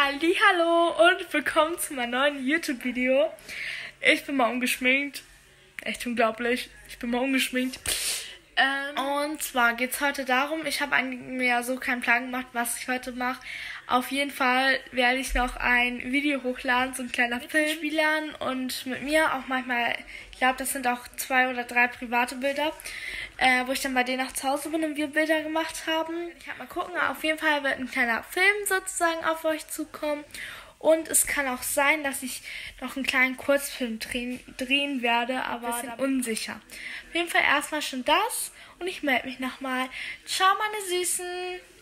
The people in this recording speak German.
Hallihallo und willkommen zu meinem neuen YouTube-Video. Ich bin mal ungeschminkt. Echt unglaublich. Ich bin mal ungeschminkt. Und zwar geht es heute darum, ich habe mir so keinen Plan gemacht, was ich heute mache. Auf jeden Fall werde ich noch ein Video hochladen, so ein kleiner Film. Spielern und mit mir auch manchmal, ich glaube, das sind auch 2 oder 3 private Bilder, wo ich dann bei denen nach zu Hause bin und wir Bilder gemacht haben. Ich werde mal gucken, auf jeden Fall wird ein kleiner Film sozusagen auf euch zukommen. Und es kann auch sein, dass ich noch einen kleinen Kurzfilm drehen werde, aber ein bisschen unsicher. Auf jeden Fall erstmal schon das und ich melde mich nochmal. Ciao, meine Süßen!